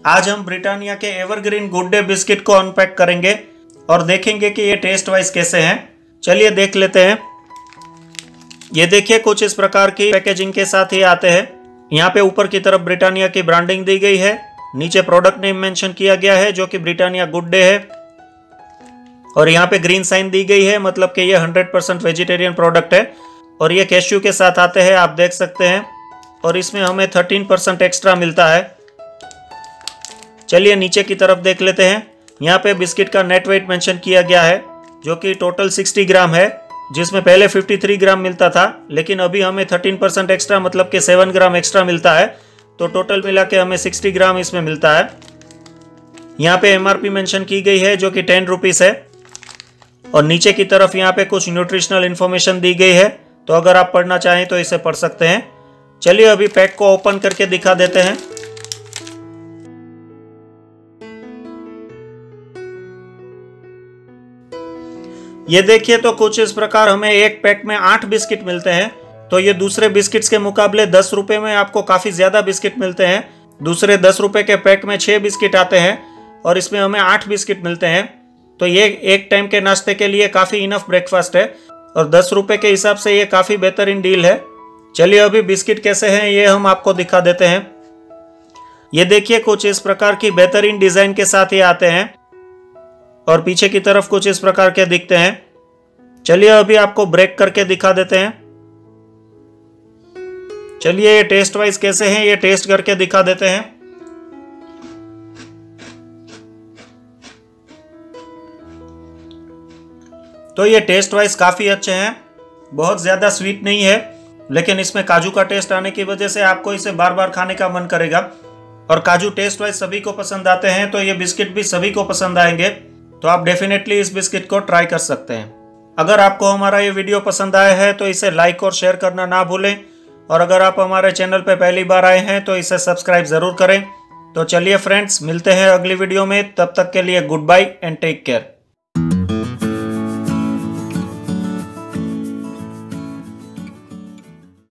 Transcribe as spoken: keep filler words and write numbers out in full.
आज हम ब्रिटानिया के एवरग्रीन गुड डे बिस्किट को अनपैक करेंगे और देखेंगे कि ये टेस्ट वाइज कैसे हैं। चलिए देख लेते हैं। ये देखिए कुछ इस प्रकार की पैकेजिंग के साथ ही आते हैं। यहाँ पे ऊपर की तरफ ब्रिटानिया की ब्रांडिंग दी गई है, नीचे प्रोडक्ट नेम मेंशन किया गया है जो कि ब्रिटानिया गुड डे है, और यहाँ पे ग्रीन साइन दी गई है, मतलब कि ये हंड्रेड परसेंट वेजिटेरियन प्रोडक्ट है। और ये कैश्यू के साथ आते हैं, आप देख सकते हैं, और इसमें हमें थर्टीन परसेंट एक्स्ट्रा मिलता है। चलिए नीचे की तरफ देख लेते हैं। यहाँ पे बिस्किट का नेट वेट मेंशन किया गया है जो कि टोटल साठ ग्राम है, जिसमें पहले तिरेपन ग्राम मिलता था, लेकिन अभी हमें थर्टीन परसेंट एक्स्ट्रा मतलब कि सात ग्राम एक्स्ट्रा मिलता है, तो टोटल मिला के हमें साठ ग्राम इसमें मिलता है। यहाँ पे एमआरपी मेंशन की गई है जो कि टेन रुपीस है, और नीचे की तरफ यहाँ पे कुछ न्यूट्रिशनल इन्फॉर्मेशन दी गई है, तो अगर आप पढ़ना चाहें तो इसे पढ़ सकते हैं। चलिए अभी पैक को ओपन करके दिखा देते हैं। ये देखिए तो कुछ इस प्रकार हमें एक पैक में आठ बिस्किट मिलते हैं, तो ये दूसरे बिस्किट्स के मुकाबले दस रुपए में आपको काफी ज्यादा बिस्किट मिलते हैं। दूसरे दस रुपए के पैक में छह बिस्किट आते हैं और इसमें हमें आठ बिस्किट मिलते हैं, तो ये एक टाइम के नाश्ते के लिए काफी इनफ ब्रेकफास्ट है, और दस रुपए के हिसाब से ये काफी बेहतरीन डील है। चलिए अभी बिस्किट कैसे हैं ये हम आपको दिखा देते हैं। ये देखिए कुछ इस प्रकार की बेहतरीन डिजाइन के साथ ये आते हैं, और पीछे की तरफ कुछ इस प्रकार के दिखते हैं। चलिए अभी आपको ब्रेक करके दिखा देते हैं। चलिए ये टेस्ट वाइज कैसे हैं ये टेस्ट करके दिखा देते हैं। तो ये टेस्ट वाइज काफी अच्छे हैं, बहुत ज्यादा स्वीट नहीं है, लेकिन इसमें काजू का टेस्ट आने की वजह से आपको इसे बार बार खाने का मन करेगा, और काजू टेस्ट वाइज सभी को पसंद आते हैं, तो ये बिस्किट भी सभी को पसंद आएंगे, तो आप डेफिनेटली इस बिस्किट को ट्राई कर सकते हैं। अगर आपको हमारा ये वीडियो पसंद आया है तो इसे लाइक और शेयर करना ना भूलें, और अगर आप हमारे चैनल पर पहली बार आए हैं तो इसे सब्सक्राइब जरूर करें। तो चलिए फ्रेंड्स, मिलते हैं अगली वीडियो में, तब तक के लिए goodbye and take care.